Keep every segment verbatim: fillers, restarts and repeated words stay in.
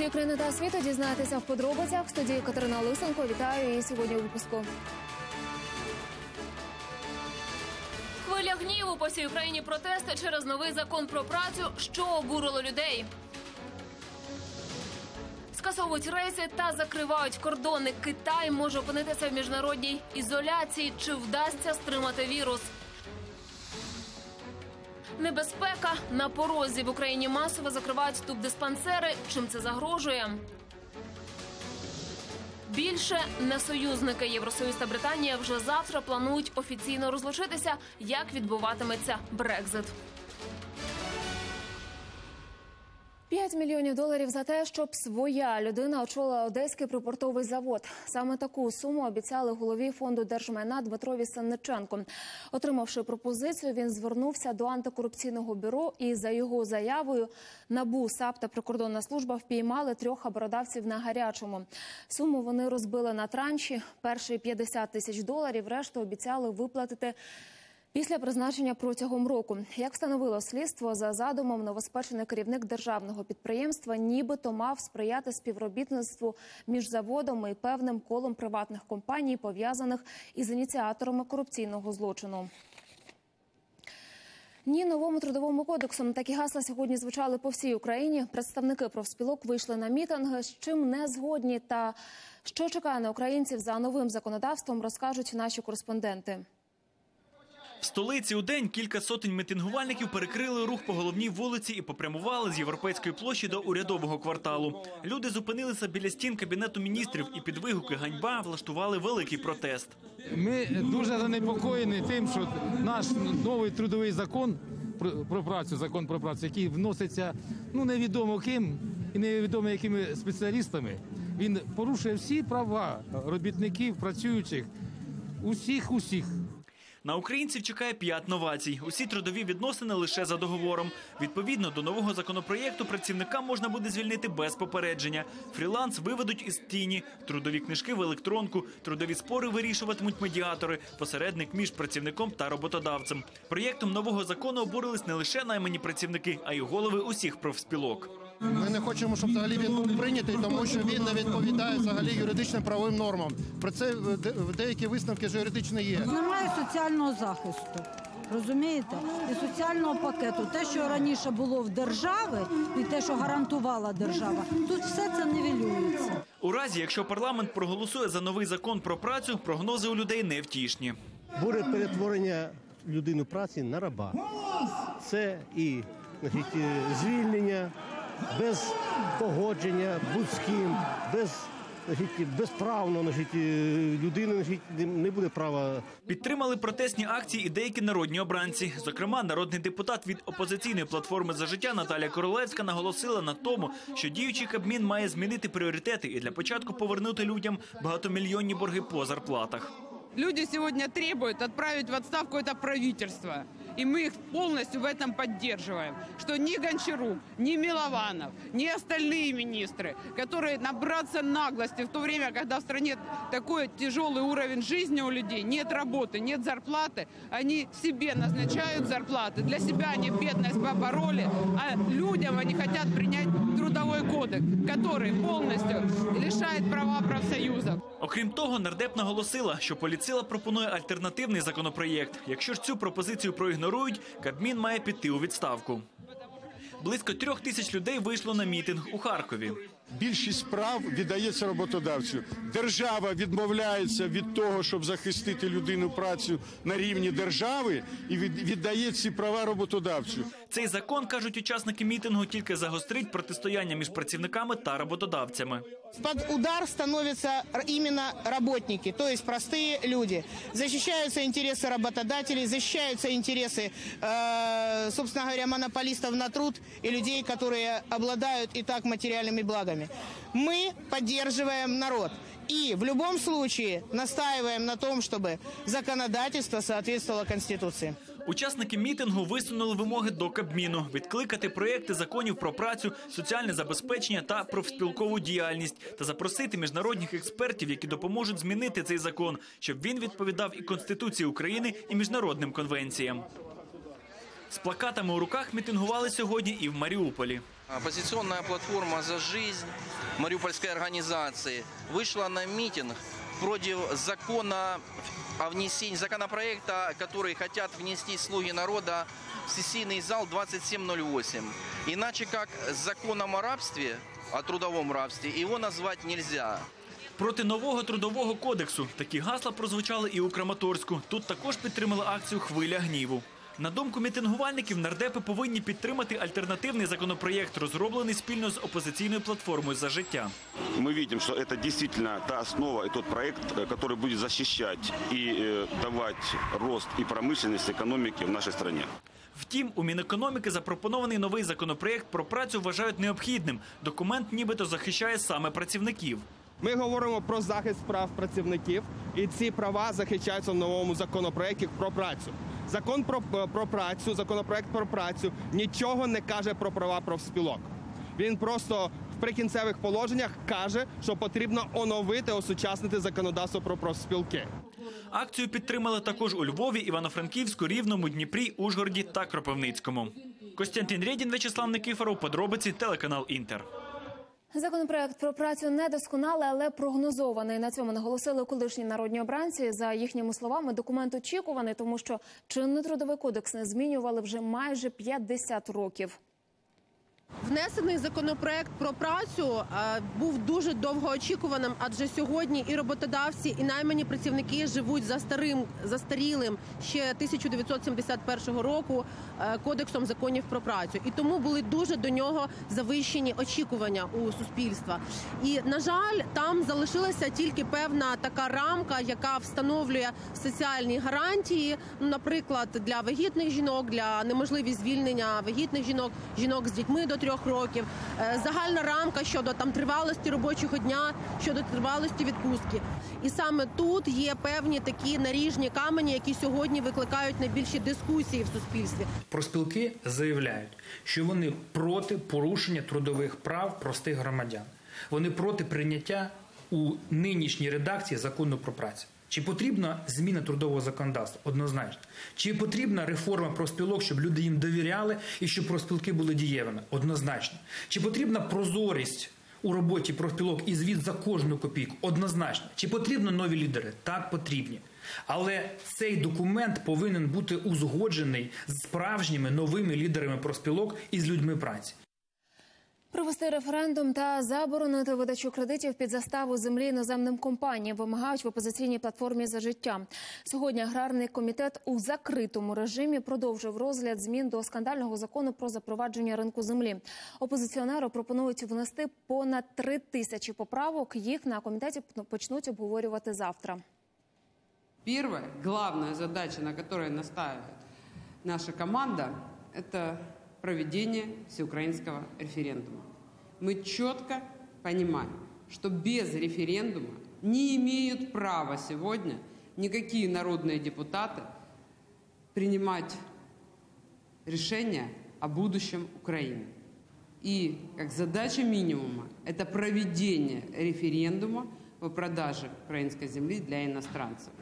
Події країни та світу дізнаєтеся в подробицях. В студії Катерина Лисенко. Вітаю її сьогодні у випуску. Хвиля гніву по всій Україні, протести через новий закон про працю, що обурило людей. Скасовують рейси та закривають кордони. Китай може опинитися в міжнародній ізоляції. Чи вдасться стримати вірус? Небезпека на порозі. В Україні масово закривають тубдиспансери. Чим це загрожує? Більше не союзники. Євросоюз та Британія вже завтра планують офіційно розлучитися. Як відбуватиметься Брекзит? П'ять мільйонів доларів за те, щоб своя людина очолила Одеський припортовий завод. Саме таку суму обіцяли голові фонду держмайна Дмитрові Сенниченку. Отримавши пропозицію, він звернувся до антикорупційного бюро і за його заявою НАБУ, САП та прикордонна служба впіймали трьох абородавців на гарячому. Суму вони розбили на транші. Перші п'ятдесят тисяч доларів, решту обіцяли виплатити після призначення протягом року. Як встановило слідство, за задумом новоспечений керівник державного підприємства нібито мав сприяти співробітництву між заводом і певним колом приватних компаній, пов'язаних із ініціаторами корупційного злочину. Ні новому трудовому кодексу. Такі гасла сьогодні звучали по всій Україні. Представники профспілок вийшли на мітинги. З чим не згодні та що чекає на українців за новим законодавством, розкажуть наші кореспонденти. В столиці у день кілька сотень мітингувальників перекрили рух по головній вулиці і попрямували з Європейської площі до Урядового кварталу. Люди зупинилися біля стін Кабінету міністрів і під вигуки «Ганьба» влаштували великий протест. Ми дуже занепокоєні тим, що наш новий трудовий закон про працю, закон про працю, який вноситься ну невідомо ким і невідомо якими спеціалістами, він порушує всі права робітників, працюючих, усіх-усіх. На українців чекає п'ять новацій. Усі трудові відносини лише за договором. Відповідно до нового законопроєкту працівника можна буде звільнити без попередження. Фріланс виведуть із тіні, трудові книжки в електронку, трудові спори вирішуватимуть медіатори, посередник між працівником та роботодавцем. Проєктом нового закону обурились не лише наймані працівники, а й голови усіх профспілок. Ми не хочемо, щоб взагалі він був прийнятий, тому що він не відповідає взагалі юридичним правовим нормам. Про це деякі висновки ж юридичні є. Немає соціального захисту, розумієте? І соціального пакету. Те, що раніше було в держави, і те, що гарантувала держава, тут все це нівелюється. У разі, якщо парламент проголосує за новий закон про працю, прогнози у людей невтішні. Буде перетворення людини праці на раба. Це і, значить, звільнення, без погодження, будь з ким, без, значить, безправно, значить, людина, значить, не буде права. Підтримали протестні акції і деякі народні обранці. Зокрема, народний депутат від опозиційної платформи «За життя» Наталія Королевська наголосила на тому, що діючий Кабмін має змінити пріоритети і для початку повернути людям багатомільйонні борги по зарплатах. Люди сьогодні требують відправити в відставку це правительство. И мы их полностью в этом поддерживаем. Что ни Гончарук, ни Милованов, ни остальные министры, которые набраться наглости в то время, когда в стране такой тяжелый уровень жизни у людей, нет работы, нет зарплаты, они себе назначают зарплаты. Для себя они бедность побороли, а людям они хотят принять трудовой кодекс, который полностью лишает права профсоюзов. Окрім того, нардеп наголосила, що політсила пропонує альтернативний законопроєкт. Якщо ж цю пропозицію проігнорують, Кабмін має піти у відставку. Близько трьох тисяч людей вийшло на мітинг у Харкові. Більшість прав віддається роботодавцю. Держава відмовляється від того, щоб захистити людину працю на рівні держави і віддає ці права роботодавцю. Цей закон, кажуть учасники мітингу, тільки загострить протистояння між працівниками та роботодавцями. Под удар становятся именно работники, то есть простые люди. Защищаются интересы работодателей, защищаются интересы, э, собственно говоря, монополистов на труд и людей, которые обладают и так материальными благами. Мы поддерживаем народ. И в любом случае настаиваем на том, чтобы законодательство соответствовало Конституции. Учасники мітингу висунули вимоги до Кабміну – відкликати проєкти законів про працю, соціальне забезпечення та профспілкову діяльність та запросити міжнародних експертів, які допоможуть змінити цей закон, щоб він відповідав і Конституції України, і міжнародним конвенціям. З плакатами у руках мітингували сьогодні і в Маріуполі. Оппозиционная платформа «За жизнь» мариупольской организации вышла на митинг против закона о внесении законопроекта, который хотят внести «Слуги народа» в сессийный зал двадцать семь ноль восемь. Иначе как законом о рабстве, о трудовом рабстве, его назвать нельзя. Проти нового трудового кодексу такі гасла прозвучали і у Краматорську. Тут також підтримали акцію «Хвиля гніву». На думку мітингувальників, нардепи повинні підтримати альтернативний законопроєкт, розроблений спільно з опозиційною платформою «За життя». Мы видим, что это действительно та основа и тот проект, который будет защищать и давать рост и промышленность экономики в нашей стране. Втім, у Мінекономіки запропонований новий законопроєкт про працю вважають необхідним. Документ нібито захищає саме працівників. Ми говоримо про захист прав працівників, і ці права захищаються в новому законопроєкті про працю. Закон про, про працю, законопроєкт про працю нічого не каже про права профспілок. Він просто в прикінцевих положеннях каже, що потрібно оновити, осучаснити законодавство про профспілки. Акцію підтримали також у Львові, Івано-Франківську, Рівному, Дніпрі, Ужгороді та Кропивницькому. Костянтин Рєдін, В'ячеслав Никифоров, подробиці, телеканал «Інтер». Законопроект про працю недосконалий, але прогнозований. На цьому наголосили колишні народні обранці. За їхніми словами, документ очікуваний, тому що чинний трудовий кодекс не змінювали вже майже п'ятдесят років. Внесений законопроект про працю був дуже довгоочікуваним, адже сьогодні і роботодавці, і наймані працівники живуть за старим, застарілим ще тисяча дев'ятсот сімдесят першого року кодексом законів про працю. І тому були дуже до нього завищені очікування у суспільства. І, на жаль, там залишилася тільки певна така рамка, яка встановлює соціальні гарантії, наприклад, для вагітних жінок, для неможливість звільнення вагітних жінок, жінок з дітьми до трьох років, загальна рамка щодо там тривалості робочого дня, щодо тривалості відпустки. І саме тут є певні такі наріжні камені, які сьогодні викликають найбільші дискусії в суспільстві. Профспілки заявляють, що вони проти порушення трудових прав простих громадян. Вони проти прийняття у нинішній редакції закону про працю. Чи потрібна зміна трудового законодавства? Однозначно. Чи потрібна реформа профспілок, щоб люди їм довіряли і щоб профспілки були дієвими? Однозначно. Чи потрібна прозорість у роботі профспілок і звіт за кожну копійку? Однозначно. Чи потрібні нові лідери? Так, потрібні. Але цей документ повинен бути узгоджений з справжніми новими лідерами профспілок і з людьми праці. Провести референдум та заборонити видачу кредитів під заставу землі іноземним компаніям вимагають в опозиційній платформі «За життя». Сьогодні аграрний комітет у закритому режимі продовжив розгляд змін до скандального закону про запровадження ринку землі. Опозиціонери пропонують внести понад три тисячі поправок. Їх на комітеті почнуть обговорювати завтра. Первая, главная задача, на которой настаивает наша команда, это проведение всеукраинского референдума. Мы четко понимаем, что без референдума не имеют права сегодня никакие народные депутаты принимать решения о будущем Украины. И как задача минимума – это проведение референдума по продаже украинской земли для иностранцев.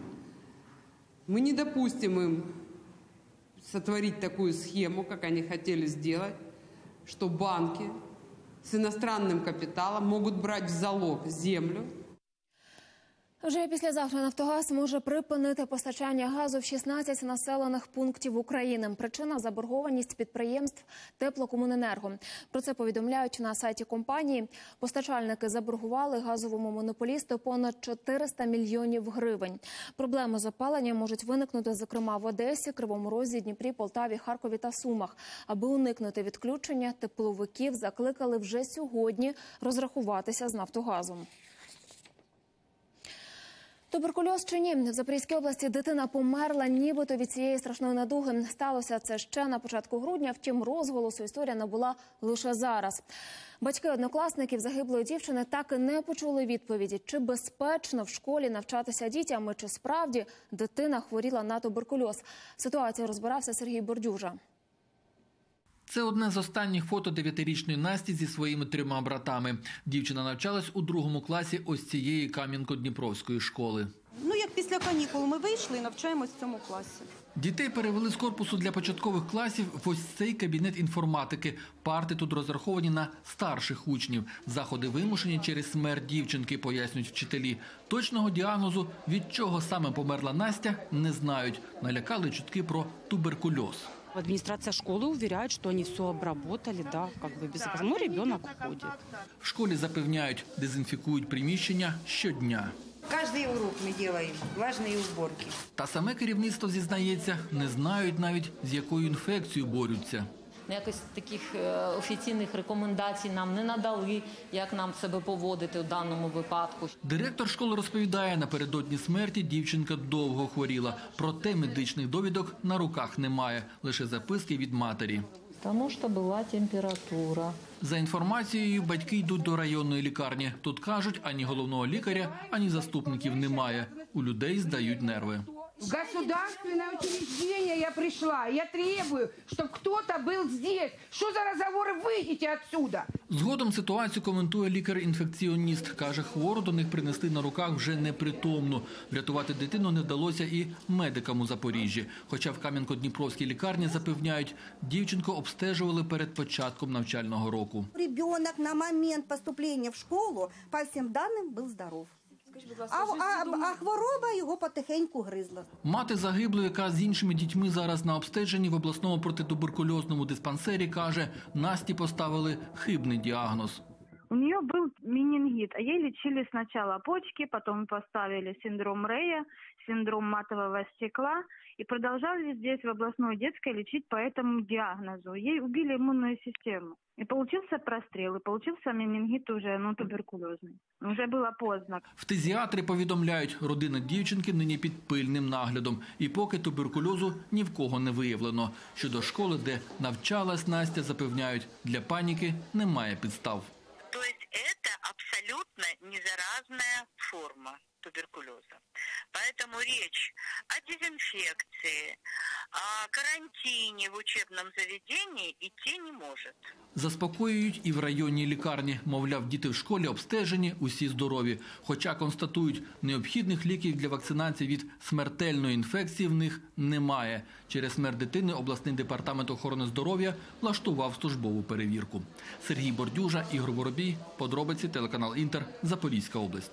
Мы не допустим им сотворить такую схему, как они хотели сделать, что банки с иностранным капиталом могут брать в залог землю. Вже післязавтра «Нафтогаз» може припинити постачання газу в шістнадцять населених пунктів України. Причина – заборгованість підприємств Теплокомуненерго. Про це повідомляють на сайті компанії. Постачальники заборгували газовому монополісту понад чотириста мільйонів гривень. Проблеми з опаленням можуть виникнути, зокрема, в Одесі, Кривому Розі, Дніпрі, Полтаві, Харкові та Сумах. Аби уникнути відключення, тепловиків закликали вже сьогодні розрахуватися з «Нафтогазом». Туберкульоз чи ні? В Запорізькій області дитина померла нібито від цієї страшної недуги. Сталося це ще на початку грудня, втім розголосу історія набула лише зараз. Батьки однокласників загиблої дівчини так і не почули відповіді, чи безпечно в школі навчатися дітям, і чи справді дитина хворіла на туберкульоз. Ситуацію розбирався Сергій Бордюжа. Це одне з останніх фото дев'ятирічної Насті зі своїми трьома братами. Дівчина навчалась у другому класі ось цієї Кам'янко-Дніпровської школи. Ну, як після канікул ми вийшли і навчаємось в цьому класі. Дітей перевели з корпусу для початкових класів в ось цей кабінет інформатики. Парти тут розраховані на старших учнів. Заходи вимушені через смерть дівчинки, пояснюють вчителі. Точного діагнозу, від чого саме померла Настя, не знають. Налякали чутки про туберкульоз. Администрация школы уверяет, что они все обработали, да, как бы безопасно. Но ребенок уходит. В школі запевняють, дезінфікують приміщення щодня. Каждый урок мы делаем влажные уборки. Та саме керівництво зізнається, не знають навіть, з якою інфекцією борються. Якось таких офіційних рекомендацій нам не надали, як нам себе поводити у даному випадку. Директор школи розповідає, напередодні смерті дівчинка довго хворіла. Проте медичних довідок на руках немає, лише записки від матері. Тому що була температура. За інформацією, батьки йдуть до районної лікарні. Тут кажуть, ані головного лікаря, ані заступників немає. У людей здають нерви. В государственное учреждение я пришла. Я требую, чтобы кто-то был здесь. Что за разговоры? Выйдите отсюда. Згодом ситуацію коментує лікар-інфекціоніст. Каже, хвору до них принесли на руках вже непритомну. Врятувати дитину не вдалося і медикам у Запоріжжі. Хоча в Кам'янко-Дніпровській лікарні запевняють, дівчинку обстежували перед початком навчального року. Ребенок на момент поступлення в школу, по всім даним, був здоров. А, а, а хвороба його потихеньку гризла. Мати загиблої, яка з іншими дітьми зараз на обстеженні в обласному протитуберкульозному диспансері, каже, Насті поставили хибний діагноз. У нее был менингит, а ей лечили сначала почки, потом поставили синдром Рея, синдром матового стекла и продолжали здесь в областной детской лечить по этому диагнозу. Ей убили иммунную систему. И получился прострел, и получился менингит уже, ну, туберкулезный. Уже было поздно. Фтизіатри повідомляють, родина дівчинки нині під пильним наглядом. І поки туберкульозу ні в кого не виявлено. Щодо школи, де навчалась Настя, запевняють, для паніки немає підстав. То есть это абсолютно незаразная форма туберкулеза. Поэтому речь о дезинфекции, о карантине в учебном заведении идти не может. Заспокоюють і в районній лікарні. Мовляв, діти в школі обстежені, усі здорові. Хоча констатують, необхідних ліків для вакцинації від смертельної інфекції в них немає. Через смерть дитини обласний департамент охорони здоров'я влаштував службову перевірку. Сергій Бордюжа, Ігор Воробій. Подробиці, телеканал Інтер, Запорізька область.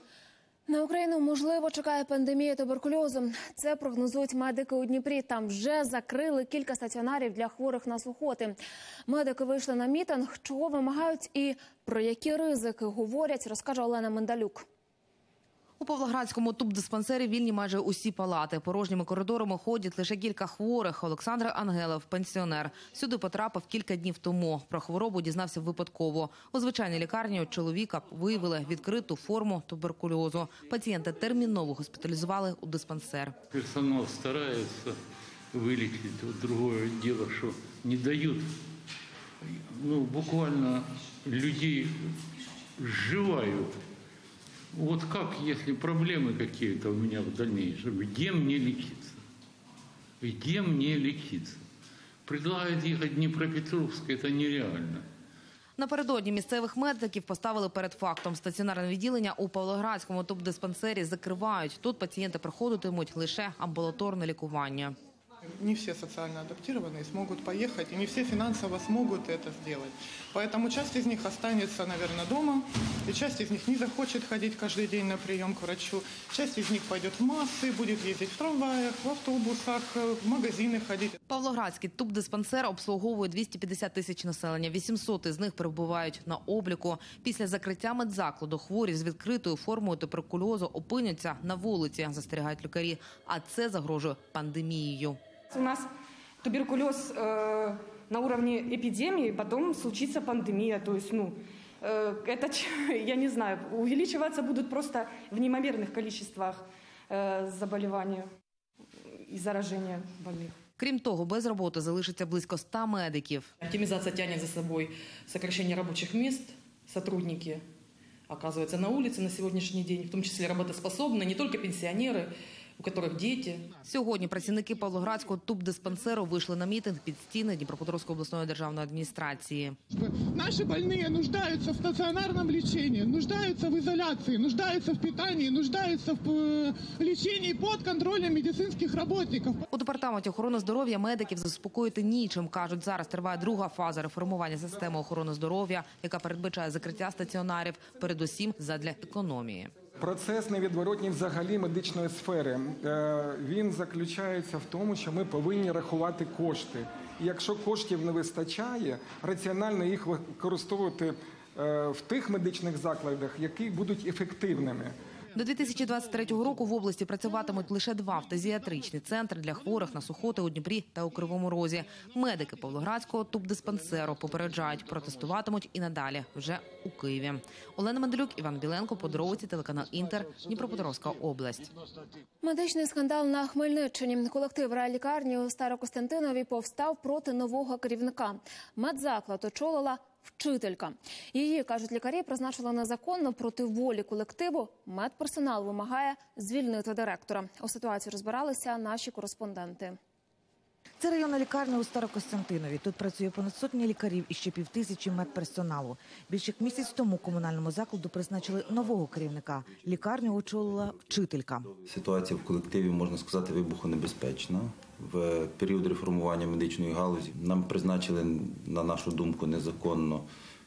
На Україну, можливо, чекає пандемія туберкульозу. Це прогнозують медики у Дніпрі. Там вже закрили кілька стаціонарів для хворих на сухоти. Медики вийшли на мітинг. Чого вимагають і про які ризики говорять, розкаже Олена Мендалюк. У Павлоградському тубдиспансері вільні майже усі палати. Порожніми коридорами ходять лише кілька хворих. Олександр Ангелов, пенсіонер. Сюди потрапив кілька днів тому. Про хворобу дізнався випадково. У звичайній лікарні у чоловіка виявили відкриту форму туберкульозу. Пацієнта терміново госпіталізували у диспансер. Персонал старається вилікувати. Друге діло, що не дають, ну, буквально людей зживають. Вот как, если проблемы какие-то у меня в дальнейшем, где мне лечиться? Где мне лечиться? Предлагают ехать в Дніпропетровськ, это нереально. Напередодні місцевих медиків поставили перед фактом. Стаціонарне відділення у Павлоградському тубдиспансері закривають. Тут пацієнти проходитимуть лише амбулаторне лікування. Не все социально адаптированные смогут поехать, и не все финансово смогут это сделать. Поэтому часть из них останется, наверное, дома, и часть из них не захочет ходить каждый день на прием к врачу. Часть из них пойдет в массы, будет ездить в трамваях, в автобусах, в магазины ходить. Павлоградський тубдиспансер обслуговує двісті п'ятдесят тисяч населення. вісімсот із них перебувають на обліку. Після закриття медзакладу хворі з відкритою формою туберкульозу опиняться на вулиці, застерігають лікарі. А це загрожує пандемією. У нас туберкулез э, на уровне эпидемии, потом случится пандемия. То есть, ну, э, это, я не знаю, увеличиваться будут просто в неимоверных количествах э, заболевания и заражения больных. Крім того, без роботи залишиться близько ста медиків. Оптимизация тянет за собой сокращение рабочих мест. Сотрудники оказываются на улице на сегодняшний день, в том числе работоспособные, не только пенсионеры, у которых дети. Сьогодні працівники Павлоградського тубдиспансеру вийшли на мітинг під стіни Дніпропетровської обласної державної адміністрації. Наши больные нуждаются в стационарном лечении, нуждаются в изоляции, нуждаются в питании, нуждаются в лечении под контролем медицинских работников. У департаменті охорони здоров'я медиків заспокоїти нічим. Кажуть, зараз триває друга фаза реформування системи охорони здоров'я, яка передбачає закриття стаціонарів, передусім задля економії. Процес невідворотній взагалі медичної сфери. Він заключається в тому, що ми повинні рахувати кошти. І якщо коштів не вистачає, раціонально їх використовувати в тих медичних закладах, які будуть ефективними. До дві тисячі двадцять третього року в області працюватимуть лише два фтизіатричні центри для хворих на сухоти у Дніпрі та у Кривому Розі. Медики Павлоградського тубдиспансеру попереджають, протестуватимуть і надалі, вже у Києві. Олена Менделюк, Іван Біленко, подробиці, телеканал «Інтер», Дніпропетровська область. Медичний скандал на Хмельниччині. Колектив райлікарні у Старокостянтинові повстав проти нового керівника. Медзаклад очолила вчителька. Її, кажуть лікарі, призначили незаконно проти волі колективу. Медперсонал вимагає звільнити директора. У ситуації розбиралися наші кореспонденти. Це районна лікарня у Старокостянтинові. Тут працює понад сотні лікарів і ще півтисячі медперсоналу. Більше як місяць тому комунальному закладу призначили нового керівника. Лікарню очолила вчителька. Ситуація в колективі, можна сказати, вибухонебезпечна. В період реформування медичної галузі нам призначили, на нашу думку, незаконно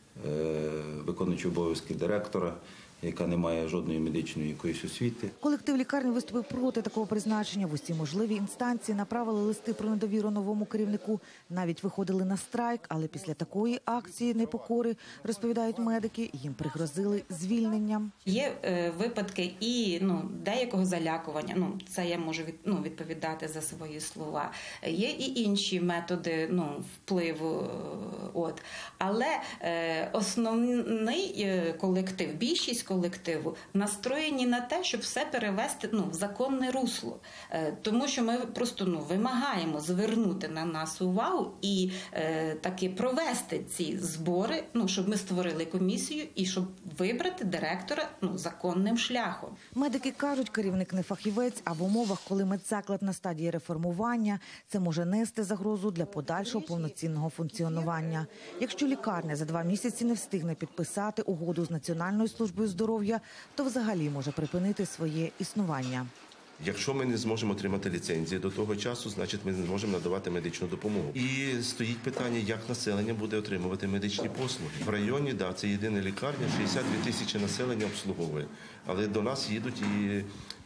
виконуючу обов'язки директора, яка не має жодної медичної якоїсь освіти. Колектив лікарні виступив проти такого призначення. В усі можливі інстанції направили листи про недовіру новому керівнику. Навіть виходили на страйк, але після такої акції непокори, розповідають медики, їм пригрозили звільненням. Є е, випадки і ну, деякого залякування, ну, це я можу від, ну, відповідати за свої слова. Є і інші методи ну, впливу. От. Але е, основний колектив, більшість колективу настроєні на те, щоб все перевести ну, в законне русло. Е, тому що ми просто ну, вимагаємо звернути на нас увагу і е, таки провести ці збори, ну, щоб ми створили комісію і щоб вибрати директора ну, законним шляхом. Медики кажуть, керівник не фахівець, а в умовах, коли медзаклад на стадії реформування, це може нести загрозу для подальшого повноцінного функціонування. Якщо лікарня за два місяці не встигне підписати угоду з Національною службою здоров'я, то взагалі може припинити своє існування. Якщо ми не зможемо отримати ліцензії до того часу, значить ми не зможемо надавати медичну допомогу. І стоїть питання, як населення буде отримувати медичні послуги. В районі, да, це єдина лікарня, шістдесят дві тисячі населення обслуговує. Але до нас їдуть і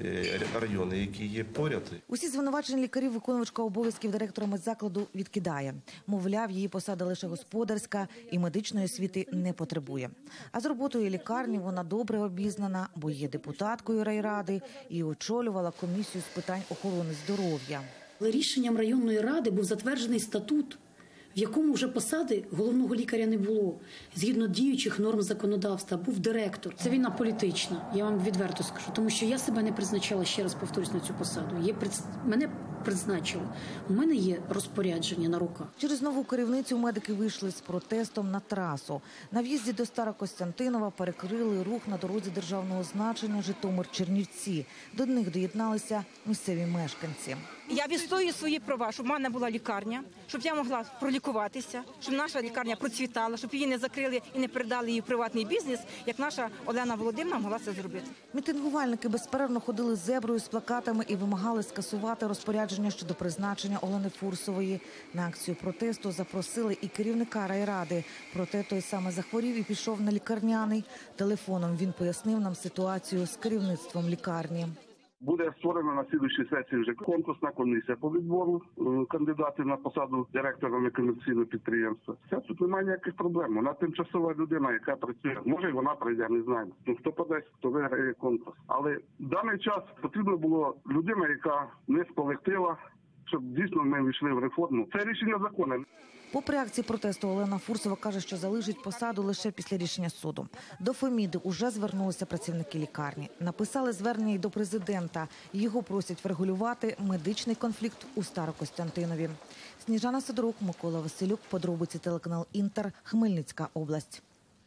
райони, які є поряд. Усі звинувачення лікарів виконувачка обов'язків директора медзакладу відкидає. Мовляв, її посада лише господарська і медичної освіти не потребує. А з роботою лікарні вона добре обізнана, бо є депутаткою райради і очолювала комісію з питань охорони здоров'я. Рішенням районної ради був затверджений статут, в якому вже посади головного лікаря не було. Згідно діючих норм законодавства, був директор. Це війна політична, я вам відверто скажу, тому що я себе не призначала, ще раз повторюсь, на цю посаду. Є приз... Мене призначили. У мене є розпорядження на руках. Через нову керівницю медики вийшли з протестом на трасу. На в'їзді до Старокостянтинова перекрили рух на дорозі державного значення Житомир-Чернівці. До них доєдналися місцеві мешканці. Я відстоюю свої права, щоб в мене була лікарня, щоб я могла пролікуватися, щоб наша лікарня процвітала, щоб її не закрили і не передали її в приватний бізнес, як наша Олена Володимирівна могла це зробити. Мітингувальники безперервно ходили зеброю з плакатами і вимагали скасувати розпорядження щодо призначення Олени Фурсової. На акцію протесту запросили і керівника райради. Проте той саме захворів і пішов на лікарняний. Телефоном він пояснив нам ситуацію з керівництвом лікарні. Буде створена на слідуючій сесії вже конкурсна комісія по відбору кандидатів на посаду директора некомерційного підприємства. Це тут немає ніяких проблем. Вона тимчасова людина, яка працює. Може, і вона прийде, не знаю. Ну, хто подасть, хто виграє конкурс. Але в даний час потрібно було людина, яка не з колектива, щоб дійсно ми війшли в реформу. Це рішення законне. Попри акції протесту, Олена Фурсова каже, що залишить посаду лише після рішення суду. До Феміди уже звернулися працівники лікарні. Написали звернення й до президента. Його просять врегулювати медичний конфлікт у Старокостянтинові. Сніжана Сидорук, Микола Василюк, подробиці, телеканал «Інтер», Хмельницька область.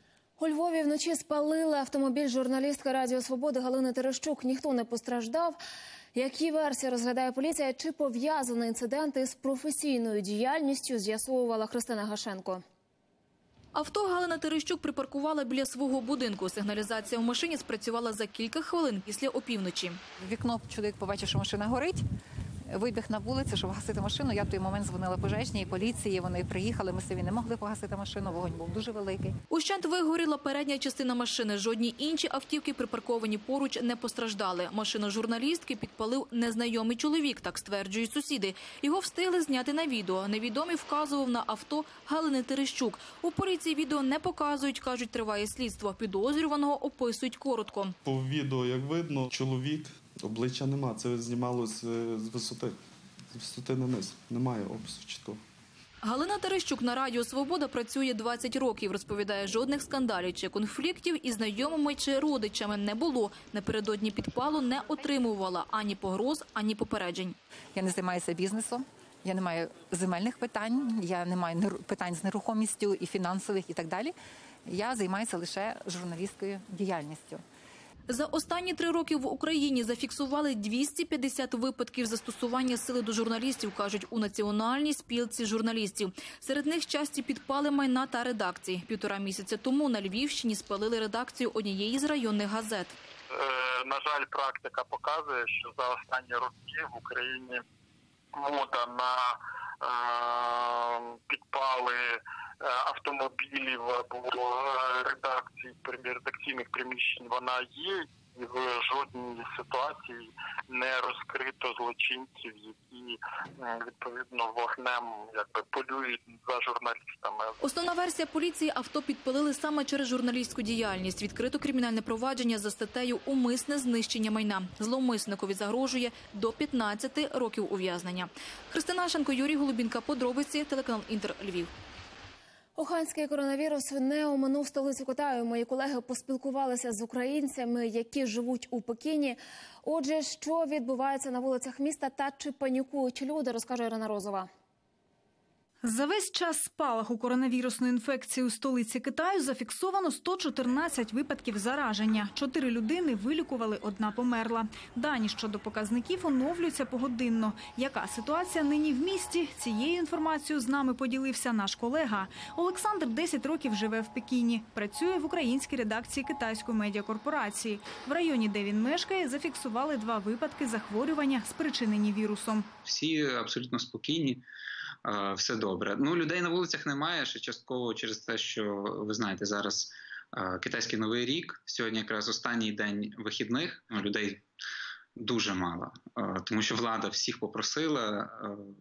У Львові вночі спалили автомобіль журналістки Радіо Свободи Галини Терещук. Ніхто не постраждав. Які версії розглядає поліція? Чи пов'язані інциденти з професійною діяльністю, з'ясовувала Христина Гашенко. Авто Галина Терещук припаркувала біля свого будинку. Сигналізація в машині спрацювала за кілька хвилин після опівночі. В вікно чоловік побачив, що машина горить. Вибіг на вулицю, щоб гасити машину. Я в той момент дзвонила пожежній, поліції, вони приїхали, ми самі не могли погасити машину, вогонь був дуже великий. Ущент вигоріла передня частина машини. Жодні інші автівки, припарковані поруч, не постраждали. Машину журналістки підпалив незнайомий чоловік, так стверджують сусіди. Його встигли зняти на відео. Невідомий вказував на авто Галини Терещук. У поліції відео не показують, кажуть, триває слідство. Підозрюваного описують коротко. По відео, як видно, чоловік, обличчя нема, це знімало з, з висоти, з висоти на низ, немає опису чіткого. Галина Терещук на Радіо Свобода працює двадцять років. Розповідає, жодних скандалів чи конфліктів із знайомими чи родичами не було. Напередодні підпалу не отримувала ані погроз, ані попереджень. Я не займаюся бізнесом, я не маю земельних питань, я не маю питань з нерухомістю і фінансових і так далі. Я займаюся лише журналістською діяльністю. За останні три роки в Україні зафіксували двісті п'ятдесят випадків застосування сили до журналістів, кажуть у Національній спілці журналістів. Серед них часті підпали майна та редакції. Півтора місяця тому на Львівщині спалили редакцію однієї з районних газет. Е, на жаль, практика показує, що за останні роки в Україні мода на е, підпали автомобілів або редакцій, редакційних приміщень вона є, і в жодній ситуації не розкрито злочинців, які відповідно вогнем якби полюють за журналістами. Основна версія поліції – авто підпалили саме через журналістську діяльність. Відкрито кримінальне провадження за статтею «Умисне знищення майна». Зловмисникові загрожує до п'ятнадцяти років ув'язнення. Христина Гашенко, Юрій Голубінка. Подробиці, телеканал Інтер, Львів. Уханський коронавірус не оминув столицю Китаю. Мої колеги поспілкувалися з українцями, які живуть у Пекіні. Отже, що відбувається на вулицях міста та чи панікують люди, розкаже Ірина Розова. За весь час спалаху коронавірусної інфекції у столиці Китаю зафіксовано сто чотирнадцять випадків зараження. Чотири людини вилікували, одна померла. Дані щодо показників оновлюються погодинно. Яка ситуація нині в місті? Цією інформацією з нами поділився наш колега. Олександр десять років живе в Пекіні. Працює в українській редакції китайської медіакорпорації. В районі, де він мешкає, зафіксували два випадки захворювання, спричинені вірусом. Всі абсолютно спокійні. Все добре. Ну, людей на вулицях немає, ще частково через те, що, ви знаєте, зараз китайський Новий рік, сьогодні якраз останній день вихідних, людей дуже мало, тому що влада всіх попросила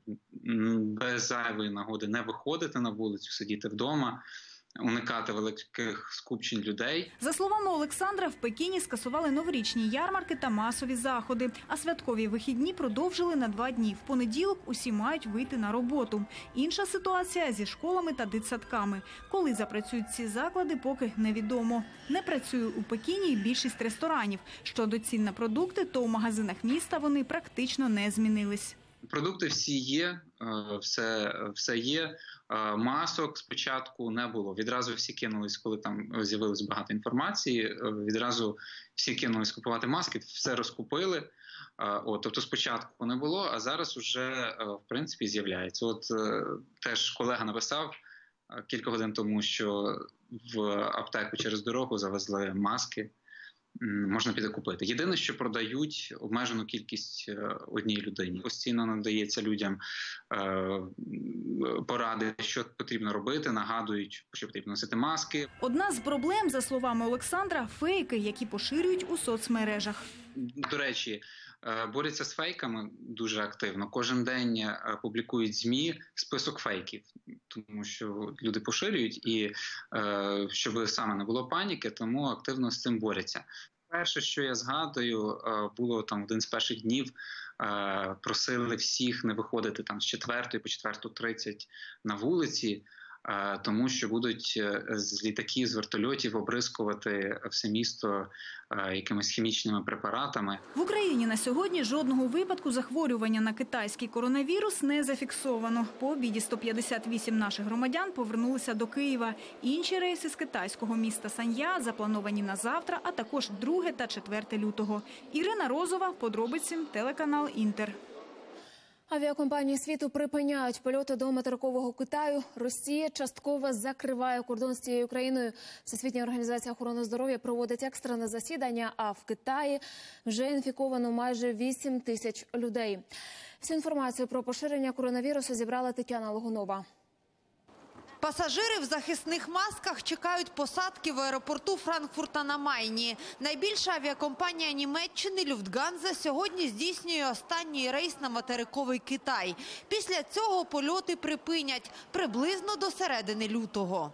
без зайвої нагоди не виходити на вулицю, сидіти вдома, уникати великих скупчень людей. За словами Олександра, в Пекіні скасували новорічні ярмарки та масові заходи, а святкові вихідні продовжили на два дні. В понеділок усі мають вийти на роботу. Інша ситуація зі школами та дитсадками. Коли запрацюють ці заклади, поки невідомо. Не працює у Пекіні і більшість ресторанів. Щодо цін на продукти, то у магазинах міста вони практично не змінились. Продукти всі є, все, все є. Масок спочатку не було. Відразу всі кинулись, коли там з'явилось багато інформації, відразу всі кинулись купувати маски, все розкупили. От, тобто спочатку не було, а зараз вже, в принципі, з'являється. От теж колега написав кілька годин тому, що в аптеку через дорогу завезли маски. Можна піти купити. Єдине, що продають обмежену кількість одній людині. Постійно надається людям е, поради, що потрібно робити, нагадують, що потрібно носити маски. Одна з проблем, за словами Олександра, фейки, які поширюють у соцмережах. До речі, борються з фейками дуже активно. Кожен день публікують ЗМІ список фейків, тому що люди поширюють і щоб саме не було паніки, тому активно з цим борються. Перше, що я згадую, було там один з перших днів, просили всіх не виходити там з четвертої по четверту тридцять на вулиці, тому що будуть з літаків, з вертольотів обрискувати все місто якимись хімічними препаратами. В Україні на сьогодні жодного випадку захворювання на китайський коронавірус не зафіксовано. По обіді сто п'ятдесят вісім наших громадян повернулися до Києва. Інші рейси з китайського міста Сан'я заплановані на завтра, а також друге та четверте лютого. Ірина Розова, подробиці, телеканал «Інтер». Авіакомпанії світу припиняють польоти до материкового Китаю. Росія частково закриває кордон з цією країною. Всесвітня організація охорони здоров'я проводить екстрене засідання, а в Китаї вже інфіковано майже вісім тисяч людей. Всю інформацію про поширення коронавірусу зібрала Тетяна Логунова. Пасажири в захисних масках чекають посадки в аеропорту Франкфурта на Майні. Найбільша авіакомпанія Німеччини «Люфтганза» сьогодні здійснює останній рейс на материковий Китай. Після цього польоти припинять приблизно до середини лютого.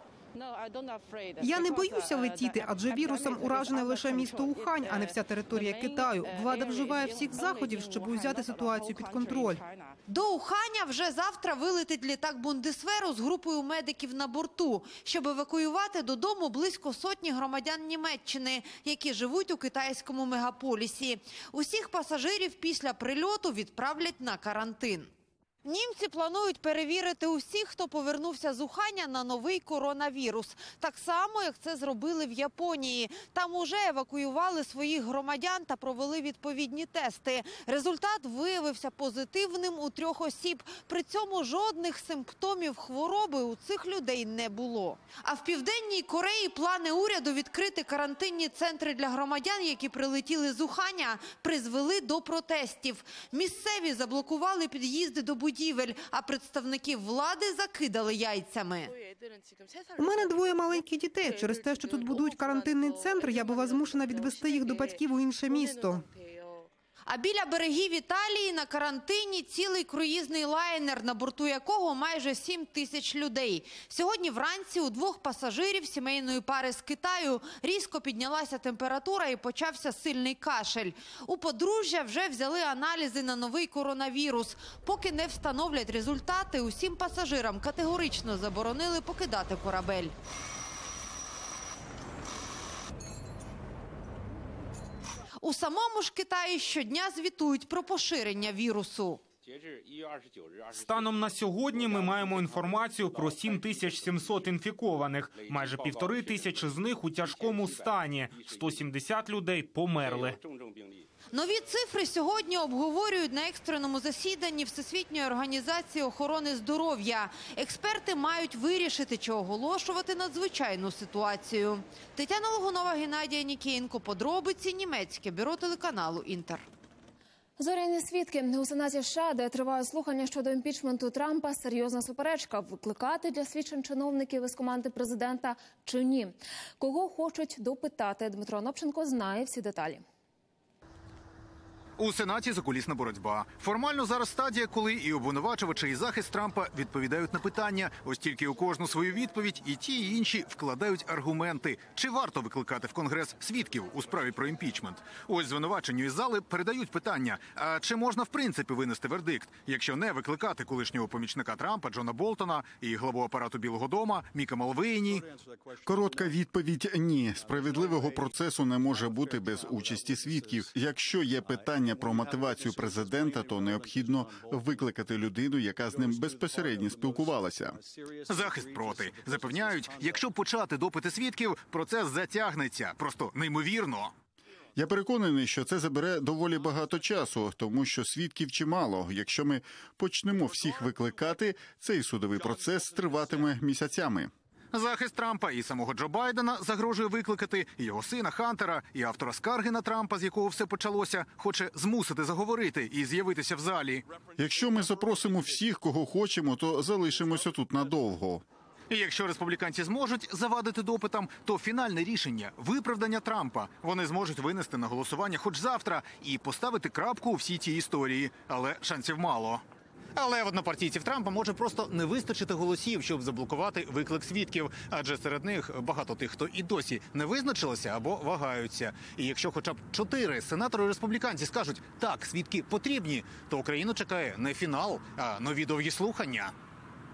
Я не боюся летіти, адже вірусом уражене лише місто Ухань, а не вся територія Китаю. Влада вживає всіх заходів, щоб узяти ситуацію під контроль. До Уханя вже завтра вилетить літак Бундесверу з групою медиків на борту, щоб евакуювати додому близько сотні громадян Німеччини, які живуть у китайському мегаполісі. Усіх пасажирів після прильоту відправлять на карантин. Німці планують перевірити усіх, хто повернувся з Уханя на новий коронавірус. Так само, як це зробили в Японії. Там уже евакуювали своїх громадян та провели відповідні тести. Результат виявився позитивним у трьох осіб. При цьому жодних симптомів хвороби у цих людей не було. А в Південній Кореї плани уряду відкрити карантинні центри для громадян, які прилетіли з Уханя, призвели до протестів. Місцеві заблокували під'їзди до будівель. А представників влади закидали яйцями. У мене двоє маленьких дітей. Через те, що тут будують карантинний центр, я була змушена відвести їх до батьків у інше місто. А біля берегів Італії на карантині цілий круїзний лайнер, на борту якого майже сім тисяч людей. Сьогодні вранці у двох пасажирів сімейної пари з Китаю різко піднялася температура і почався сильний кашель. У подружжя вже взяли аналізи на новий коронавірус. Поки не встановлять результати, усім пасажирам категорично заборонили покидати корабель. У самому ж Китаї щодня звітують про поширення вірусу. Станом на сьогодні ми маємо інформацію про сім тисяч сімсот інфікованих. Майже півтори тисячі з них у тяжкому стані. сто сімдесят людей померли. Нові цифри сьогодні обговорюють на екстреному засіданні Всесвітньої організації охорони здоров'я. Експерти мають вирішити, чи оголошувати надзвичайну ситуацію. Тетяна Логунова, Геннадій Нікієнко. Подробиці. Німецьке бюро телеканалу «Інтер». Зоряні свідки. У Сенаті США, де тривають слухання щодо імпічменту Трампа, серйозна суперечка. Викликати для свідчень чиновників із команди президента чи ні? Кого хочуть допитати? Дмитро Анопченко знає всі деталі. У Сенаті закулісна боротьба. Формально зараз стадія, коли і обвинувачувачі, і захист Трампа відповідають на питання. Ось тільки у кожну свою відповідь і ті, і інші вкладають аргументи. Чи варто викликати в Конгрес свідків у справі про імпічмент? Ось звинуваченню із зали передають питання. А чи можна в принципі винести вердикт, якщо не викликати колишнього помічника Трампа Джона Болтона і главу апарату Білого дому Міка Малвейні? Коротка відповідь – ні. Справедливого процесу не може бути без участі свідків. Якщо є питання про мотивацію президента, то необхідно викликати людину, яка з ним безпосередньо спілкувалася. Захист проти. Запевняють, якщо почати допити свідків, процес затягнеться. Просто неймовірно. Я переконаний, що це забере доволі багато часу, тому що свідків чимало. Якщо ми почнемо всіх викликати, цей судовий процес триватиме місяцями. Захист Трампа і самого Джо Байдена загрожує викликати, і його сина Хантера, і автора скарги на Трампа, з якого все почалося, хоче змусити заговорити і з'явитися в залі. Якщо ми запросимо всіх, кого хочемо, то залишимося тут надовго. І якщо республіканці зможуть завадити допитам, то фінальне рішення – виправдання Трампа. Вони зможуть винести на голосування хоч завтра і поставити крапку у всій цій історії. Але шансів мало. Але в однопартійців Трампа може просто не вистачити голосів, щоб заблокувати виклик свідків. Адже серед них багато тих, хто і досі не визначилися або вагаються. І якщо хоча б чотири сенатори-республіканці скажуть «так, свідки потрібні», то Україну чекає не фінал, а нові довгі слухання.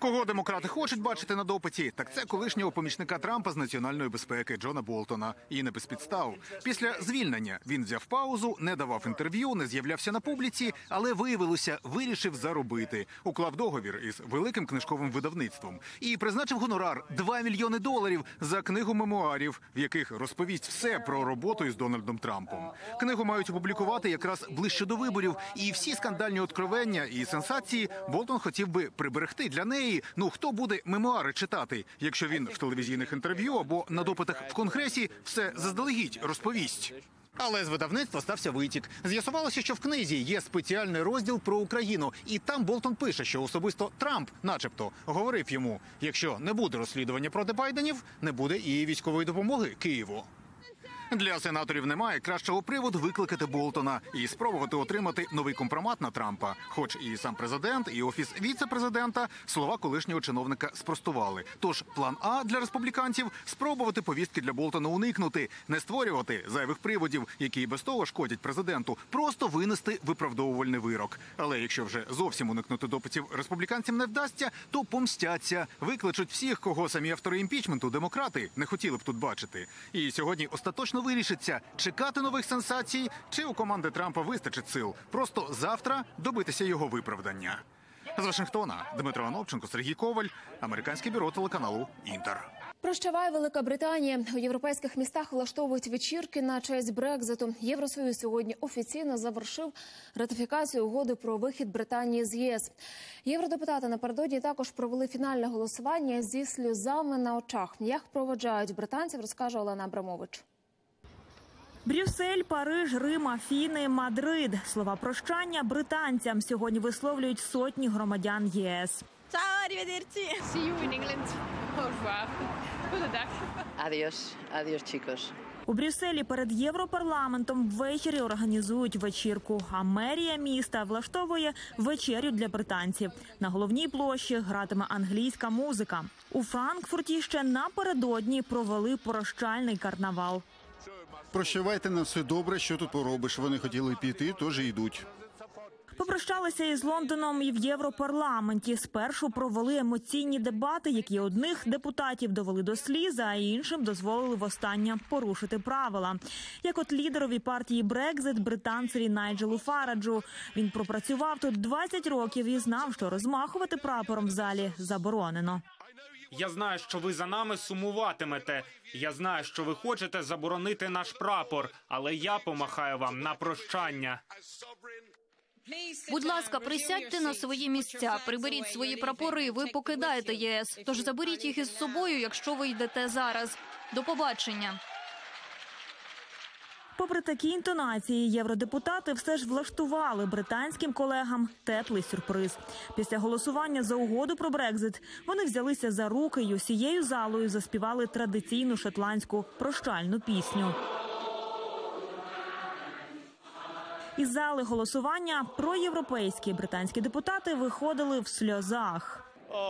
Кого демократи хочуть бачити на допиті, так це колишнього помічника Трампа з національної безпеки Джона Болтона. І не без підстав. Після звільнення він взяв паузу, не давав інтерв'ю, не з'являвся на публіці, але виявилося, вирішив заробити. Уклав договір із великим книжковим видавництвом і призначив гонорар два мільйони доларів за книгу мемуарів, в яких розповість все про роботу із Дональдом Трампом. Книгу мають опублікувати якраз ближче до виборів, і всі скандальні откровення і сенсації Болтон хотів би приберегти для неї. Ну, хто буде мемуари читати, якщо він в телевізійних інтерв'ю або на допитах в Конгресі все заздалегідь розповість? Але з видавництва стався витік. З'ясувалося, що в книзі є спеціальний розділ про Україну. І там Болтон пише, що особисто Трамп, начебто, говорив йому, якщо не буде розслідування проти Байденів, не буде і військової допомоги Києву. Для сенаторів немає кращого приводу викликати Болтона і спробувати отримати новий компромат на Трампа. Хоч і сам президент, і офіс віце-президента слова колишнього чиновника спростували. Тож план А для республіканців – спробувати повістки для Болтона уникнути, не створювати зайвих приводів, які і без того шкодять президенту, просто винести виправдовувальний вирок. Але якщо вже зовсім уникнути допитів республіканцям не вдасться, то помстяться, викличуть всіх, кого самі автори імпічменту, демократи, не хотіли б тут бачити. І сьогодні остаточно вирішиться, чекати нових сенсацій, чи у команди Трампа вистачить сил просто завтра добитися його виправдання. З Вашингтона Дмитро Ановченко, Сергій Коваль, американське бюро телеканалу «Інтер». Прощавай, Велика Британія. У європейських містах влаштовують вечірки на честь Брекзиту. Євросоюз сьогодні офіційно завершив ратифікацію угоди про вихід Британії з ЄС. Євродепутати напередодні також провели фінальне голосування зі сльозами на очах. Як проводжають британців, розкаже Олена Абрамович. Брюссель, Париж, Рим, Афіни, Мадрид. Слова прощання британцям сьогодні висловлюють сотні громадян ЄС. Ciao, arrivederci. See you in England. Au revoir. Goedendag. Adios. Adios, chicos. У Брюсселі перед Європарламентом ввечері організують вечірку, а мерія міста влаштовує вечерю для британців. На головній площі гратиме англійська музика. У Франкфурті ще напередодні провели прощальний карнавал. Прощавайте, на все добре, що тут поробиш. Вони хотіли піти, тож і йдуть. Попрощалися із Лондоном і в Європарламенті. Спершу провели емоційні дебати, які одних депутатів довели до сліз, а іншим дозволили востаннє порушити правила. Як от лідерові партії Брекзит, британцеві Найджелу Фараджу. Він пропрацював тут двадцять років і знав, що розмахувати прапором в залі заборонено. Я знаю, що ви за нами сумуватимете. Я знаю, що ви хочете заборонити наш прапор, але я помахаю вам на прощання. Будь ласка, присядьте на свої місця, приберіть свої прапори, ви покидаєте ЄС. Тож заберіть їх із собою, якщо ви йдете зараз. До побачення. Попри такі інтонації, євродепутати все ж влаштували британським колегам теплий сюрприз. Після голосування за угоду про Брекзит вони взялися за руки й усією залою заспівали традиційну шотландську прощальну пісню. Із зали голосування проєвропейські британські депутати виходили в сльозах.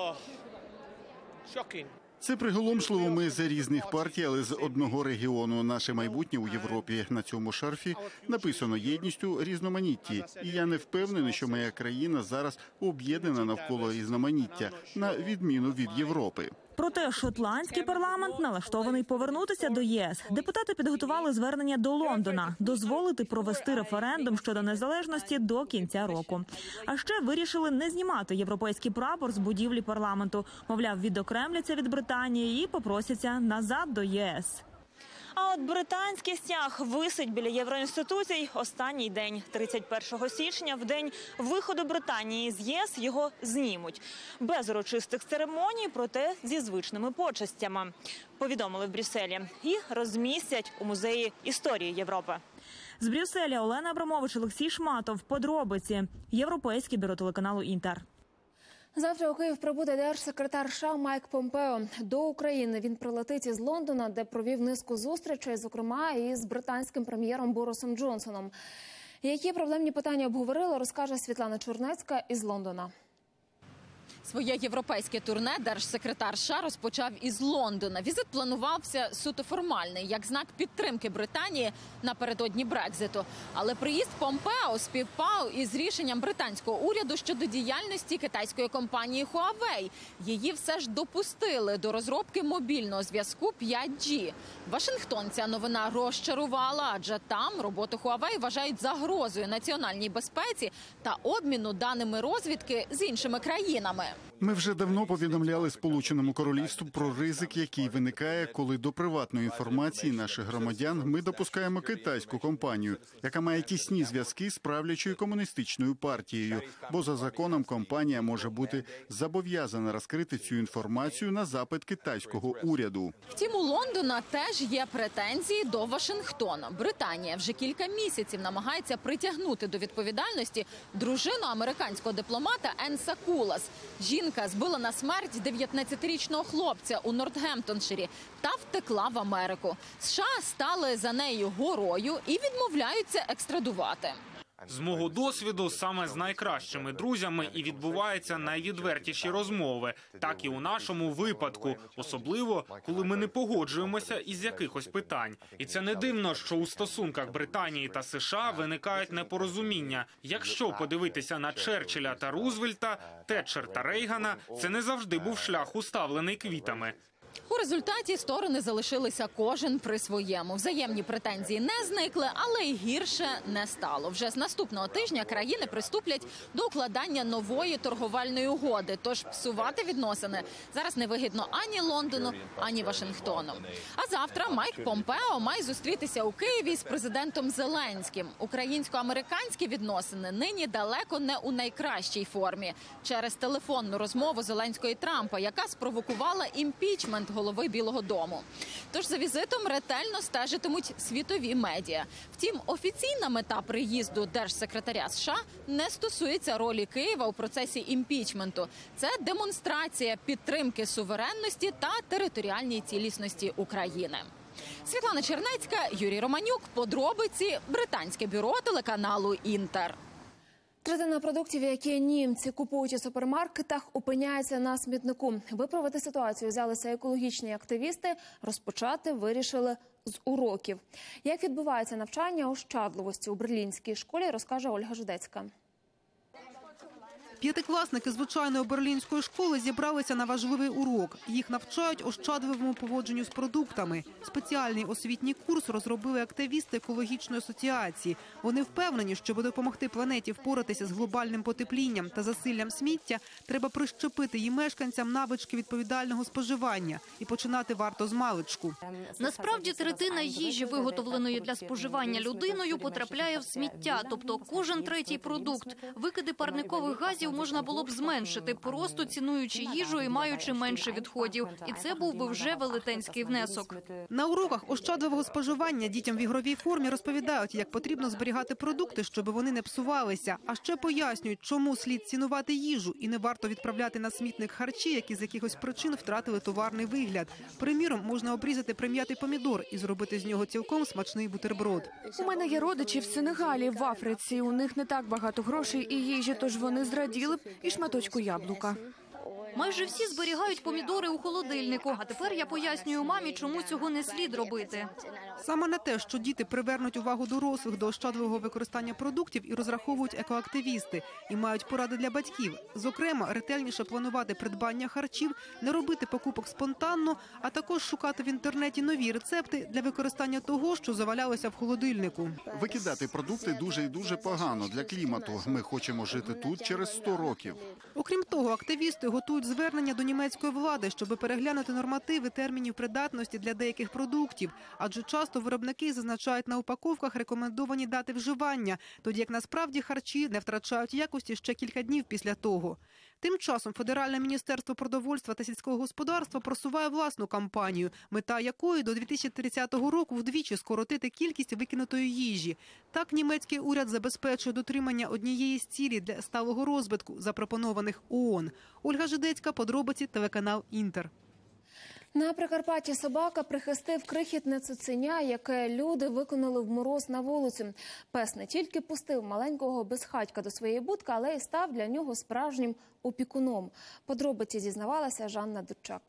Це приголомшливо. Ми з різних партій, але з одного регіону. Наше майбутнє у Європі. На цьому шарфі написано «Єдність у різноманітті». І я не впевнений, що моя країна зараз об'єднана навколо різноманіття, на відміну від Європи. Проте шотландський парламент налаштований повернутися до ЄС. Депутати підготували звернення до Лондона – дозволити провести референдум щодо незалежності до кінця року. А ще вирішили не знімати європейський прапор з будівлі парламенту. Мовляв, відокремляться від Британії і попросяться назад до ЄС. А от британський стяг висить біля євроінституцій останній день. тридцять першого січня, в день виходу Британії з ЄС, його знімуть. Без урочистих церемоній, проте зі звичними почестями. Повідомили в Брюсселі. І розмістять у музеї історії Європи. З Брюсселя Олена Абрамович, Олексій Шматов. Подробиці. Європейське бюро телеканалу «Інтер». Завтра у Київ прибуде держсекретар США Майк Помпео. До України він прилетить із Лондона, де провів низку зустрічей, зокрема і з британським прем'єром Борисом Джонсоном. Які проблемні питання обговорили, розкаже Світлана Чорнецька із Лондона. Своє європейське турне держсекретар США розпочав із Лондона. Візит планувався суто формальний, як знак підтримки Британії напередодні Брекзиту. Але приїзд Помпео співпав із рішенням британського уряду щодо діяльності китайської компанії Huawei. Її все ж допустили до розробки мобільного зв'язку п'ять джі. Вашингтон ця новина розчарувала, адже там роботу Huawei вважають загрозою національній безпеці та обміну даними розвідки з іншими країнами. Ми вже давно повідомляли Сполученому Королівству про ризик, який виникає, коли до приватної інформації наших громадян ми допускаємо китайську компанію, яка має тісні зв'язки з правлячою комуністичною партією, бо за законом компанія може бути зобов'язана розкрити цю інформацію на запит китайського уряду. Втім, у Лондона теж є претензії до Вашингтона. Британія вже кілька місяців намагається притягнути до відповідальності дружину американського дипломата Енса Кулас. Жінка збила на смерть дев'ятнадцятирічного хлопця у Нортгемптонширі та втекла в Америку. США стали за нею горою і відмовляються екстрадувати. З мого досвіду, саме з найкращими друзями і відбуваються найвідвертіші розмови. Так і у нашому випадку. Особливо, коли ми не погоджуємося із якихось питань. І це не дивно, що у стосунках Британії та США виникають непорозуміння. Якщо подивитися на Черчилля та Рузвельта, Тетчер та Рейгана, це не завжди був шлях, уставлений квітами. У результаті сторони залишилися кожен при своєму. Взаємні претензії не зникли, але й гірше не стало. Вже з наступного тижня країни приступлять до укладання нової торговельної угоди. Тож псувати відносини зараз не вигідно ані Лондону, ані Вашингтону. А завтра Майк Помпео має зустрітися у Києві з президентом Зеленським. Українсько-американські відносини нині далеко не у найкращій формі. Через телефонну розмову Зеленського і Трампа, яка спровокувала імпічмент голови Білого дому. Тож за візитом ретельно стежитимуть світові медіа. Втім, офіційна мета приїзду держсекретаря США не стосується ролі Києва у процесі імпічменту. Це демонстрація підтримки суверенності та територіальній цілісності України. Світлана Чернецька, Юрій Романюк. Подробиці. Британське бюро телеканалу «Інтер». Третина продуктів, які німці купують у супермаркетах, опиняється на смітнику. Виправити ситуацію взялися екологічні активісти, розпочати вирішили з уроків. Як відбувається навчання ощадливості у берлінській школі, розкаже Ольга Жудецька. П'ятикласники звичайної берлінської школи зібралися на важливий урок. Їх навчають ощадливому поводженню з продуктами. Спеціальний освітній курс розробили активісти екологічної асоціації. Вони впевнені, щоб допомогти планеті впоратися з глобальним потеплінням та засиллям сміття, треба прищепити її мешканцям навички відповідального споживання. І починати варто з маличку. Насправді, третина їжі, виготовленої для споживання людиною, потрапляє в сміття. Тобто кожен третій продукт. Викиди парникових газів можна було б зменшити, просто цінуючи їжу і маючи менше відходів. І це був би вже велетенський внесок. На уроках ощадливого споживання дітям в ігровій формі розповідають, як потрібно зберігати продукти, щоб вони не псувалися. А ще пояснюють, чому слід цінувати їжу і не варто відправляти на смітник харчі, які з якихось причин втратили товарний вигляд. Приміром, можна обрізати прим'ятий помідор і зробити з нього цілком смачний бутерброд. У мене є родичі в Сенегалі, в Африці. У них не так багато грошей і їжі, тож вони зраділи б і шматочку яблука. Майже всі зберігають помідори у холодильнику, а тепер я пояснюю мамі, чому цього не слід робити. Саме на те, що діти привернуть увагу дорослих до ощадливого використання продуктів, і розраховують екоактивісти. І мають поради для батьків. Зокрема, ретельніше планувати придбання харчів, не робити покупок спонтанно, а також шукати в інтернеті нові рецепти для використання того, що завалялося в холодильнику. Викидати продукти дуже і дуже погано для клімату. Ми хочемо жити тут через сто років. Окрім того, активісти готують звернення до німецької влади, щоб переглянути нормативи термінів придатності для деяких продуктів. Адже часто виробники зазначають на упаковках рекомендовані дати вживання, тоді як насправді харчі не втрачають якості ще кілька днів після того. Тим часом Федеральне міністерство продовольства та сільського господарства просуває власну кампанію, мета якої до дві тисячі тридцятого року вдвічі скоротити кількість викинутої їжі. Так німецький уряд забезпечує дотримання однієї з цілей для сталого розвитку, запропонованих ООН. Ольга Жидецька, подробиці, телеканал «Інтер». На Прикарпатті собака прихистив крихітне цуценя, яке люди викинули в мороз на вулицю. Пес не тільки пустив маленького безхатька до своєї будки, але й став для нього справжнім опікуном. Подробиці зізнавалася Жанна Дудчак.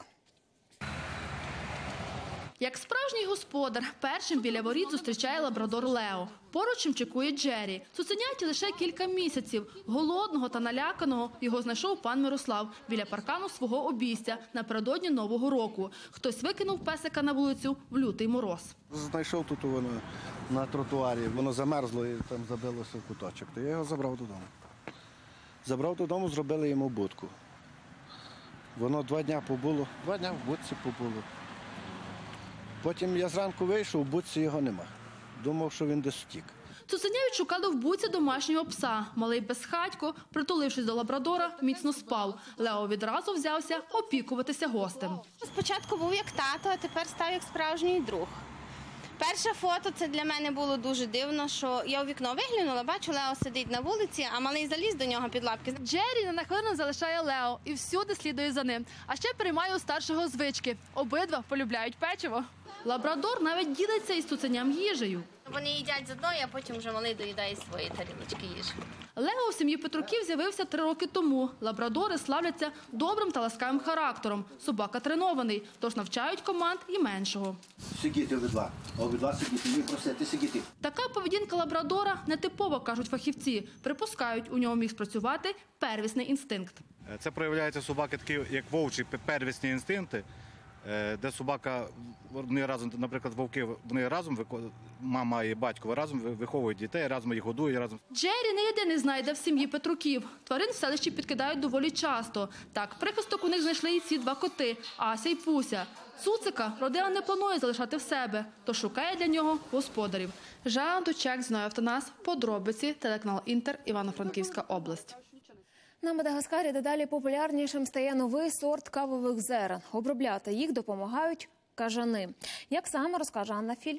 Як справжній господар, першим біля воріт зустрічає лабрадор Лео. Поруч чекує Джері. Цуценяті лише кілька місяців. Голодного та наляканого його знайшов пан Мирослав біля паркану свого обійстя напередодні Нового року. Хтось викинув песика на вулицю в лютий мороз. Знайшов тут воно на тротуарі, воно замерзло і там забилося в куточок. То я його забрав додому. Забрав додому, зробили йому будку. Воно два дня побуло, два дня в будці побуло. Потім я зранку вийшов, у будці його нема. Думав, що він десь втік. Цуценя відшукали в будці домашнього пса. Малий безхатько, притулившись до лабрадора, міцно спав. Лео відразу взявся опікуватися гостем. Спочатку був як тато, а тепер став як справжній друг. Перше фото, це для мене було дуже дивно, що я у вікно виглянула, бачу, Лео сидить на вулиці, а малий заліз до нього під лапки. Джері на хвилину залишає Лео і всюди слідує за ним. А ще переймає у старшого звички. Обидва полюбляють печиво. Лабрадор навіть ділиться із цуценям їжею. Вони їдять з одної, а потім вже малий доїдає свої тарілочки їжі. Лео у сім'ї Петруків з'явився три роки тому. Лабрадори славляться добрим та ласкавим характером. Собака тренований, тож навчають команд і меншого. Сидіти обидва, обидва сидіти, ви просите сидіти. Така поведінка лабрадора нетипова, кажуть фахівці. Припускають, у нього міг спрацювати первісний інстинкт. Це проявляється собаки такі, як вовчі первісні інстинкти, де собака, вони разом, наприклад, вовки, вони разом, мама і батько разом виховують дітей, разом їх годують. Разом. Джері не єдиний знайде в сім'ї Петруків. Тварин в селищі підкидають доволі часто. Так, прихисток у них знайшли і ці два коти – Ася й Пуся. Цуцика родина не планує залишати в себе, то шукає для нього господарів. Жанна Дудчак, Зіновій Автонас, подробиці, телеканал Інтер, Івано-Франківська область. На Мадагаскарі дедалі популярнішим стає новий сорт кавових зерен. Обробляти їх допомагають кажани. Як саме, розкаже Анна Філь.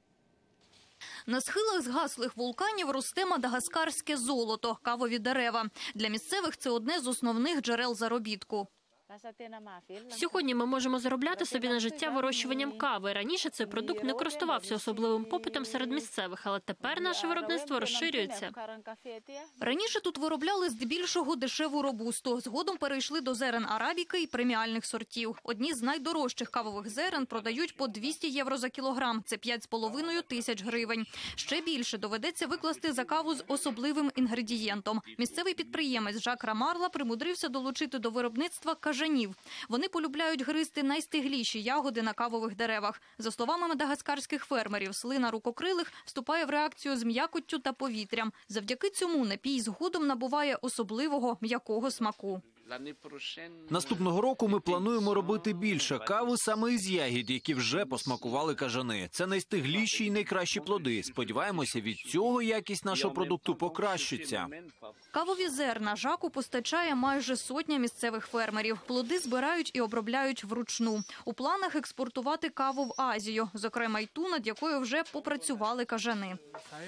На схилах згаслих вулканів росте мадагаскарське золото – кавові дерева. Для місцевих це одне з основних джерел заробітку. Сьогодні ми можемо заробляти собі на життя вирощуванням кави. Раніше цей продукт не користувався особливим попитом серед місцевих, але тепер наше виробництво розширюється. Раніше тут виробляли здебільшого дешеву робусту. Згодом перейшли до зерен арабіки і преміальних сортів. Одні з найдорожчих кавових зерен продають по двісті євро за кілограм. Це п'ять з половиною тисяч гривень. Ще більше доведеться викласти за каву з особливим інгредієнтом. Місцевий підприємець Жак Рамарла примудрився долучити до виробництва кажанів. Вони полюбляють гризти найстигліші ягоди на кавових деревах. За словами мадагаскарських фермерів, слина рукокрилих вступає в реакцію з м'якоттю та повітрям. Завдяки цьому напій згодом набуває особливого м'якого смаку. Наступного року ми плануємо робити більше кави саме із ягід, які вже посмакували кажани. Це найстигліші і найкращі плоди. Сподіваємося, від цього якість нашого продукту покращиться. Кавові зерна Жаку постачає майже сотня місцевих фермерів. Плоди збирають і обробляють вручну. У планах експортувати каву в Азію, зокрема й ту, над якою вже попрацювали кажани.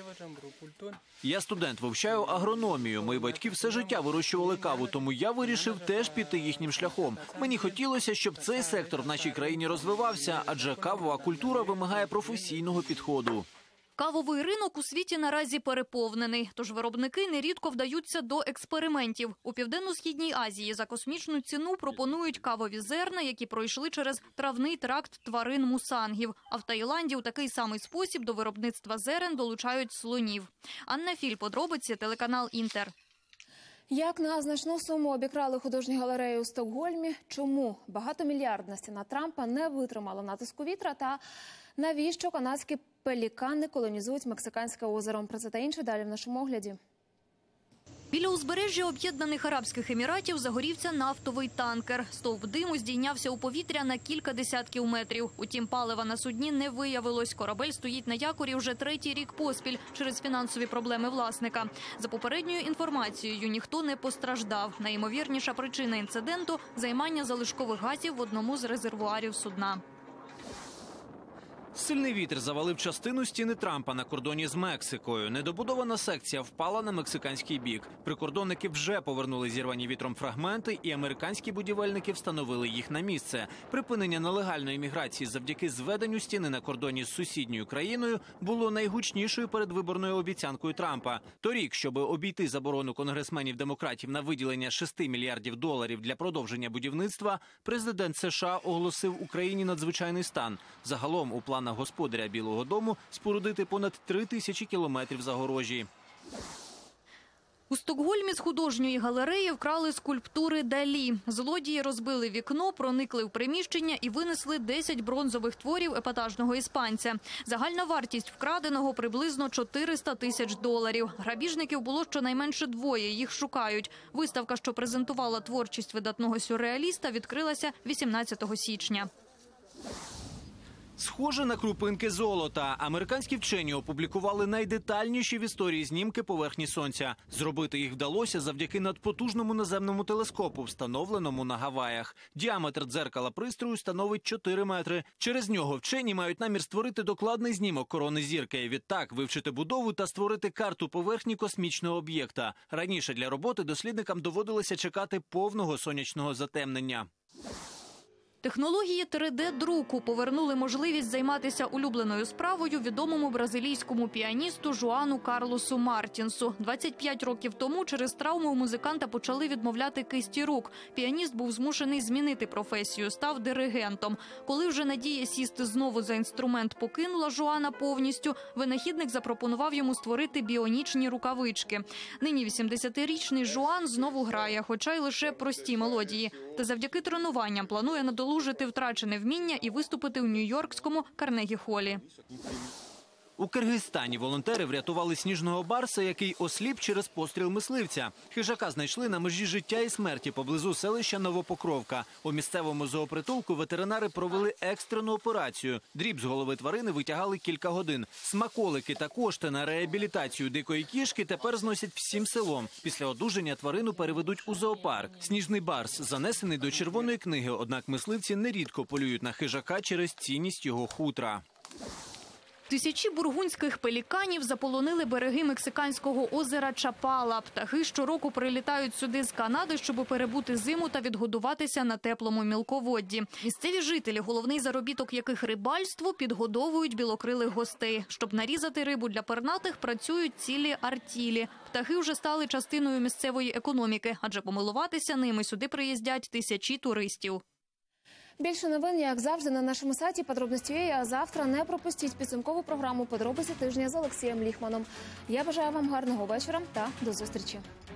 Я студент, вивчаю агрономію. Мої батьки все життя вирощували каву, тому я вирішив теж піти їхнім шляхом. Мені хотілося, щоб цей сектор в нашій країні розвивався, адже кавова культура вимагає професійного підходу. Кавовий ринок у світі наразі переповнений, тож виробники нерідко вдаються до експериментів. У Південно-Східній Азії за космічну ціну пропонують кавові зерна, які пройшли через травний тракт тварин мусангів. А в Таїланді у такий самий спосіб до виробництва зерен долучають слонів. Анна Філь, подробиці, телеканал Інтер. Як на значну суму обікрали художню галерею у Стокгольмі? Чому багатомільярдна стіна Трампа не витримала натиску вітра? Та навіщо канадські пелікани колонізують Мексиканське озеро? Про це та інше далі в нашому огляді. Біля узбережжя Об'єднаних Арабських Еміратів загорівся нафтовий танкер. Стовп диму здійнявся у повітря на кілька десятків метрів. Утім, палива на судні не виявилось. Корабель стоїть на якорі вже третій рік поспіль через фінансові проблеми власника. За попередньою інформацією, ніхто не постраждав. Найімовірніша причина інциденту – займання залишкових газів в одному з резервуарів судна. Сильний вітер завалив частину стіни Трампа на кордоні з Мексикою. Недобудована секція впала на мексиканський бік. Прикордонники вже повернули зірвані вітром фрагменти, і американські будівельники встановили їх на місце. Припинення нелегальної міграції завдяки зведенню стіни на кордоні з сусідньою країною було найгучнішою передвиборною обіцянкою Трампа. Торік, щоб обійти заборону конгресменів-демократів на виділення шести мільярдів доларів для продовження будівництва, президент США оголосив Україні надзвичайний стан. Загалом у планах господаря Білого дому спорудити понад три тисячі кілометрів загорожі. У Стокгольмі з художньої галереї вкрали скульптури Далі. Злодії розбили вікно, проникли в приміщення і винесли десять бронзових творів епатажного іспанця. Загальна вартість вкраденого приблизно чотириста тисяч доларів. Грабіжників було щонайменше двоє, їх шукають. Виставка, що презентувала творчість видатного сюрреаліста, відкрилася вісімнадцятого січня. Схоже на крупинки золота. Американські вчені опублікували найдетальніші в історії знімки поверхні Сонця. Зробити їх вдалося завдяки надпотужному наземному телескопу, встановленому на Гаваях. Діаметр дзеркала пристрою становить чотири метри. Через нього вчені мають намір створити докладний знімок корони зірки. Відтак вивчити будову та створити карту поверхні космічного об'єкта. Раніше для роботи дослідникам доводилося чекати повного сонячного затемнення. Технології три де-друку повернули можливість займатися улюбленою справою відомому бразилійському піаністу Жуану Карлосу Мартінсу. двадцять п'ять років тому через травму у музиканта почали відмовляти кисті рук. Піаніст був змушений змінити професію, став диригентом. Коли вже надія сісти знову за інструмент покинула Жуана повністю, винахідник запропонував йому створити біонічні рукавички. Нині вісімдесятирічний Жуан знову грає, хоча й лише прості мелодії. Та завдяки тренуванням планує надолужити втрачене вміння і виступити у нью-йоркському Карнегі-холі. У Киргизстані волонтери врятували сніжного барса, який осліп через постріл мисливця. Хижака знайшли на межі життя і смерті поблизу селища Новопокровка. У місцевому зоопритулку ветеринари провели екстрену операцію. Дріб з голови тварини витягали кілька годин. Смаколики та кошти на реабілітацію дикої кішки тепер зносять всім селом. Після одужання тварину переведуть у зоопарк. Сніжний барс занесений до червоної книги, однак мисливці нерідко полюють на хижака через цінність його хутра. Тисячі бургундських пеліканів заполонили береги мексиканського озера Чапала. Птахи щороку прилітають сюди з Канади, щоб перебути зиму та відгодуватися на теплому мілководді. Місцеві жителі, головний заробіток яких рибальство, підгодовують білокрилих гостей. Щоб нарізати рибу для пернатих, працюють цілі артілі. Птахи вже стали частиною місцевої економіки, адже помилуватися ними сюди приїздять тисячі туристів. Більше новин, як завжди, на нашому сайті подробності. А завтра не пропустіть підсумкову програму «Подробиці тижня» з Олексієм Ліхманом. Я бажаю вам гарного вечора та до зустрічі.